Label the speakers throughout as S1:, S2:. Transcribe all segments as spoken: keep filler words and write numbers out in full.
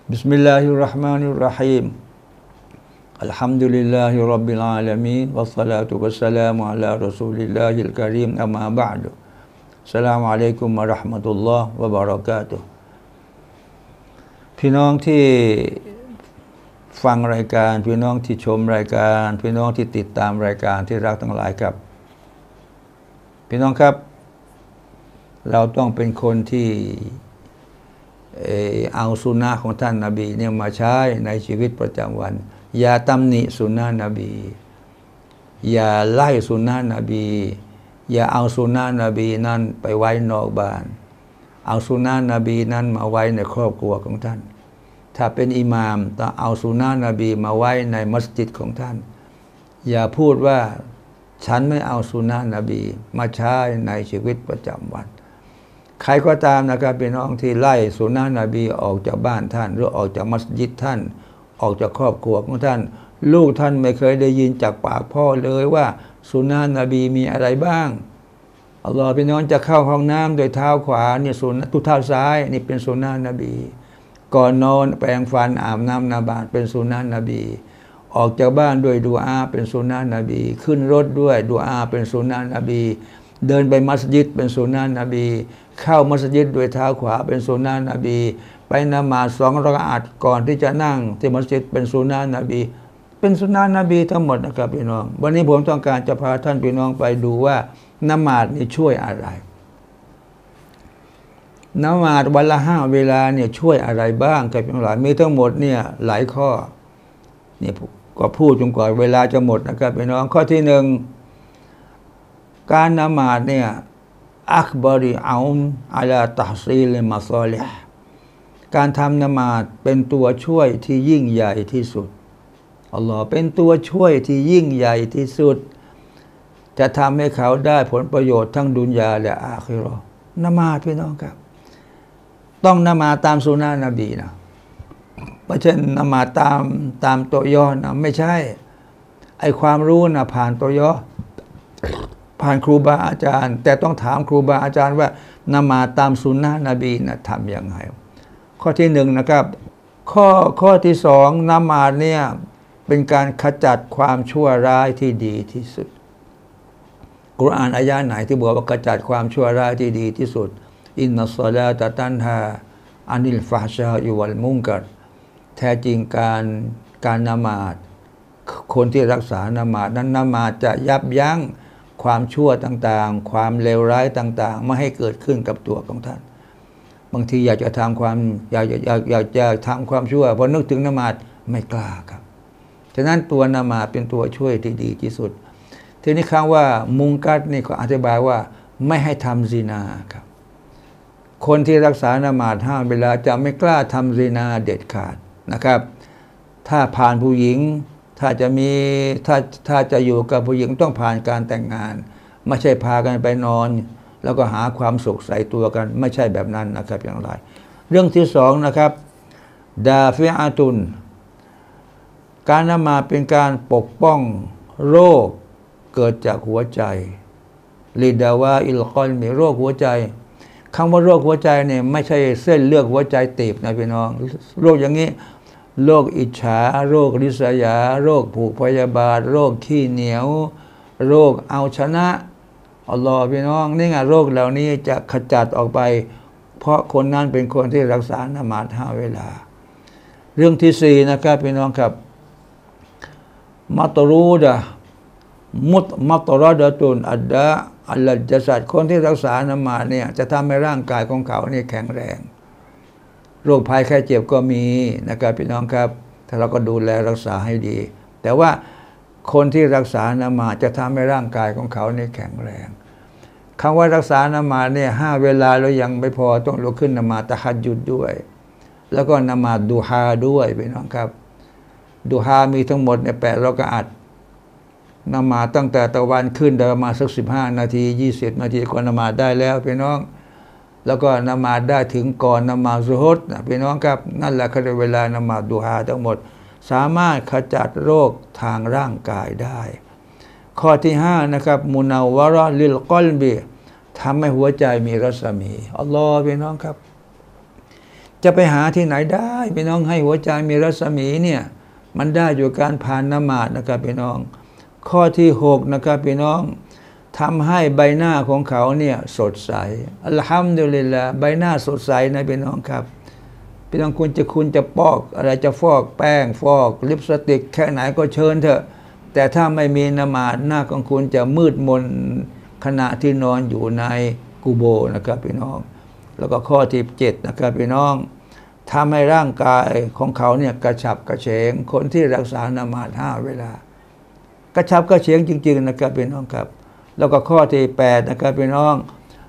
S1: بسم الله الرحمن الرحيم الحمد لله رب العالمين والصلاة والسلام على رسول الله الكريم أما بعد السلام عليكم ورحمة الله وبركاته พี่น้องที่ฟังรายการพี่น้องที่ชมรายการพี่น้องที่ติดตามรายการที่รักทั้งหลายครับพี่น้องครับเราต้องเป็นคนที่เอาสุนนะของท่านนบีเนี่ยมาใช้ในชีวิตประจำวันอย่าตำหนิสุนนะนบีอย่าไล่สุนนะนบีอย่าเอาสุนนะนบีนั้นไปไว้นอกบ้านเอาสุนนะนบีนั้นมาไว้ในครอบครัวของท่านถ้าเป็นอิหม่ามต้องเอาสุนนะนบีมาไว้ในมัสยิดของท่านอย่าพูดว่าฉันไม่เอาสุนนะนบีมาใช้ในชีวิตประจำวันใครก็ตามนะครับพี่น้องที่ไล่สุนนะนบีออกจากบ้านท่านหรือออกจากมัสยิดท่านออกจากครอบครัวของท่านลูกท่านไม่เคยได้ยินจากปากพ่อเลยว่าสุนนะนบีมีอะไรบ้างอัลลอฮฺพี่น้องจะเข้าห้องน้ำโดยเท้าขวาเนี่ยสุนนะทุเท้าซ้ายนี่เป็นสุนนะนบีก่อนนอนแปรงฟันอาบน้ำนาบาดเป็นสุนนะนบีออกจากบ้านด้วยดุอาเป็นสุนนะนบีขึ้นรถด้วยดุอาเป็นสุนนะนบีเดินไปมัสยิดเป็นสุนนะนบีเข้ามัสยิดด้วยเท้าขวาเป็นสุนนะนบีไปนมาสสองรอกอะอัตก่อนที่จะนั่งที่มัสยิดเป็นสุนนะนบีเป็นสุนนะนบีทั้งหมดนะครับพี่น้องวันนี้ผมต้องการจะพาท่านพี่น้องไปดูว่าละหมาดนี่ช่วยอะไรละหมาดวันละห้าเวลาเนี่ยช่วยอะไรบ้างครับพี่น้องมีทั้งหมดเนี่ยหลายข้อนี่ก็พูดจนกว่าเวลาจะหมดนะครับพี่น้องข้อที่หนึ่งการละหมาดเนี่ยอักบาริอาอุนอาลาตะฮซีลมาซอลิฮ์การทำละหมาดเป็นตัวช่วยที่ยิ่งใหญ่ที่สุดอัลลอฮ์เป็นตัวช่วยที่ยิ่งใหญ่ที่สุดจะทำให้เขาได้ผลประโยชน์ทั้งดุนยาและอาคิเราะห์ละหมาดพี่น้องครับต้องละหมาดตามสุนนะนบีนะไม่ใช่ละหมาดตามตามตัวย่อนะไม่ใช่ไอความรู้นะผ่านตัวย่อผ่านครูบาอาจารย์แต่ต้องถามครูบาอาจารย์ว่าละหมาดตามสุนนะนบีนะทำยังไงข้อที่หนึ่งนะครับข้อข้อที่สองละหมาดเนี่ยเป็นการขจัดความชั่วร้ายที่ดีที่สุดกุรอานอายะห์ไหนที่บอกว่าขจัดความชั่วร้ายที่ดีที่สุดอินนัสศอลาตะตันฮาอานิลฟะฮ์ชาอิวัลมุนกัรแท้จริงการการละหมาดคนที่รักษาละหมาดนั้นละหมาดจะยับยั้งความชั่วต่างๆความเลวร้ายต่างๆไม่ให้เกิดขึ้นกับตัวของท่านบางทีอยากจะทำความอยากอยากอยากจะทำความชั่วพอนึกถึงละหมาดไม่กล้าครับฉะนั้นตัวละหมาดเป็นตัวช่วยที่ดีที่สุดทีนี้คำว่ามุงกัรนี่ก็อธิบายว่าไม่ให้ทำซินาครับคนที่รักษาละหมาดห้าเวลาจะไม่กล้าทำซินาเด็ดขาดนะครับถ้าผ่านผู้หญิงถ้าจะมีถ้าถ้าจะอยู่กับผู้หญิงต้องผ่านการแต่งงานไม่ใช่พากันไปนอนแล้วก็หาความสุขใส่ตัวกันไม่ใช่แบบนั้นนะครับอย่างไรเรื่องที่สองนะครับดาฟิอาตุนการละหมาดเป็นการปกป้องโรคเกิดจากหัวใจลิดาวาอิลกอลมีโรคหัวใจคำว่าโรคหัวใจเนี่ยไม่ใช่เส้นเลือดหัวใจตีบนะพี่น้องโรคอย่างนี้โรคอิจฉาโรคริษยาโรคผูกพยาบาทโรคขี้เหนียวโรคเอาชนะอัลลอฮฺพี่น้องนี่ไงโรคเหล่านี้จะขจัดออกไปเพราะคนนั้นเป็นคนที่รักษาละหมาดห้าเวลาเรื่องที่สี่นะครับพี่น้องครับมัตรูดะมุตมัตรดะตุนอัดดะอัลลจัสัดคนที่รักษาละหมาดเนี่ยจะทำให้ร่างกายของเขาเนี่ยแข็งแรงโรคภัยไข้เจ็บก็มีนะครับพี่น้องครับถ้าเราก็ดูแลรักษาให้ดีแต่ว่าคนที่รักษาละหมาดจะทำให้ร่างกายของเขาเนี่ยแข็งแรงคำว่ารักษาละหมาดเนี่ยห้าเวลาแล้วยังไม่พอต้องลุกขึ้นละหมาดตะฮัจญุดด้วยแล้วก็ละหมาดดูฮาด้วยพี่น้องครับดูฮามีทั้งหมดในแปดรอกะอัตละหมาดตั้งแต่ตะวันขึ้นได้ประมาณสักสิบห้านาทียี่สิบนาทีก็ละหมาดได้แล้วพี่น้องแล้วก็ละหมาดได้ถึงก่อนละหมาดซุฮรนะพี่น้องครับนั่นแหละคือเวลาละหมาดดูฮาทั้งหมดสามารถขจัดโรคทางร่างกายได้ข้อที่ห้านะครับมุนาวะเราะลิลกอลบีทำให้หัวใจมีรัศมีอัลลอฮฺพี่น้องครับจะไปหาที่ไหนได้พี่น้องให้หัวใจมีรัศมีเนี่ยมันได้อยู่การผ่านนมาดนะครับพี่น้องข้อที่หกนะครับพี่น้องทำให้ใบหน้าของเขาเนี่ยสดใสอัลฮัมดุลิลลาห์ใบหน้าสดใสนะพี่น้องครับพี่น้องคุณจะคุณจะปอกอะไรจะฟอกแป้งฟอกลิปสติกแค่ไหนก็เชิญเถอะแต่ถ้าไม่มีนมาดหน้าของคุณจะมืดมนขณะที่นอนอยู่ในกูโบนะครับพี่น้องแล้วก็ข้อที่เจ็ดนะครับพี่น้องทำให้ร่างกายของเขาเนี่ยกระฉับกระเฉงคนที่รักษานมาดห้าเวลากระชับกระเฉงจริงๆนะครับพี่น้องครับแล้วก็ข้อที่แปดนะครับพี่น้อง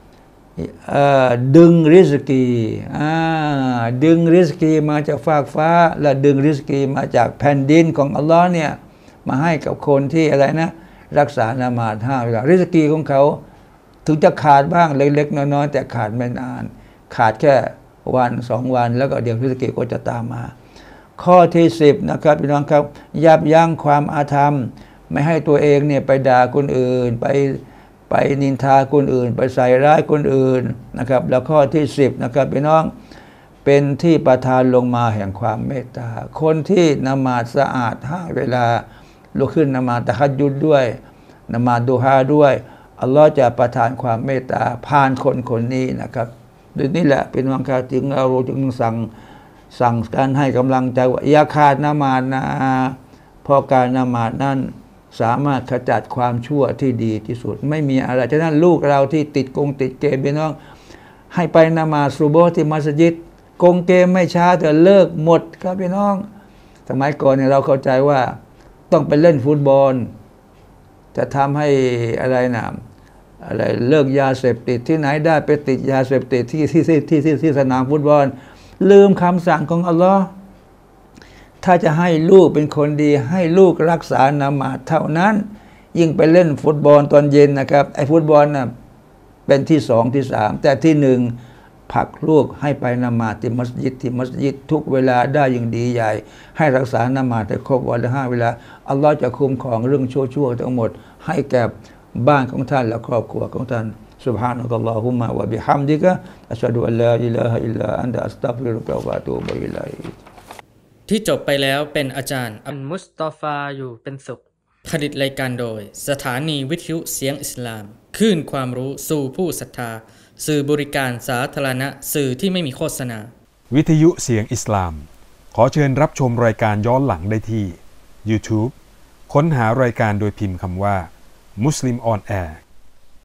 S1: ดึงริสกีดึงริสกีมาจากฟากฟ้าและดึงริสกีมาจากแผ่นดินของอัลลอฮ์เนี่ยมาให้กับคนที่อะไรนะรักษานามาดห้าเวลาริสกีของเขาถึงจะขาดบ้างเล็กๆน้อยๆแต่ขาดไม่นานขาดแค่วันสองวันแล้วก็เดี๋ยวริสกีก็จะตามมาข้อที่สิบนะครับพี่น้องครับยับยั้งความอาธรรมไม่ให้ตัวเองเนี่ยไปด่าคนอื่นไปไปนินทาคนอื่นไปใส่ร้ายคนอื่นนะครับแล้วข้อที่สิบนะครับพี่น้องเป็นที่ประทานลงมาแห่งความเมตตาคนที่นมาดสะอาดห้าเวลาลุกขึ้นนมาดตะฮัจญุดด้วยนมาดดูฮาด้วยอัลลอฮ์จะประทานความเมตตาผ่านคนคนนี้นะครับด้วยนี่แหละเป็นวังคาจึงเราจึงสั่งสั่งการให้กำลังใจว่าอย่าขาดนมาดนะเพราะการนมาดนั้นสามารถขจัดความชั่วที่ดีที่สุดไม่มีอะไรฉะนั้นลูกเราที่ติดกงติดเกมพี่น้องให้ไปนมาดซุโบฮ์ที่มัสยิดกงเกมไม่ช้าแต่เลิกหมดครับพี่น้องสมัยก่อนเนี่ยเราเข้าใจว่าต้องไปเล่นฟุตบอลจะทำให้อะไรนะอะไรเลิกยาเสพติดที่ไหนได้ไปติดยาเสพติดที่ที่ที่ที่ที่ที่สนามฟุตบอลลืมคำสั่งของอัลลอฮ์ถ้าจะให้ลูกเป็นคนดีให้ลูกรักษานามาดเท่านั้นยิ่งไปเล่นฟุตบอลตอนเย็นนะครับไอ้ฟุตบอลน่ะเป็นที่สองที่สามแต่ที่หนึ่งผลักลูกให้ไปนามาดที่มัสยิดที่มัสยิดทุกเวลาได้อย่างดีใหญ่ให้รักษานามาดให้ครบวันละห้าเวลาอัลลอฮ์จะคุ้มครองเรื่องชั่วๆทั้งหมดให้แก่บ้านของท่านและครอบครัวของท่านسبحانك اللهم وبحمدك أشهد أن لا إله إلا أنت أستغفرك وأتوب إليك
S2: ที่จบไปแล้วเป็นอาจารย์
S3: อัลมุสตอฟาอยู่เป็นสุข
S2: ผลิตรายการโดยสถานีวิทยุเสียงอิสลามคลื่นความรู้สู่ผู้ศรัทธาสื่อบริการสาธารณะสื่อที่ไม่มีโฆษณา
S4: วิทยุเสียงอิสลามขอเชิญรับชมรายการย้อนหลังได้ที่ YouTube ค้นหารายการโดยพิมพ์คำว่า Muslim on Air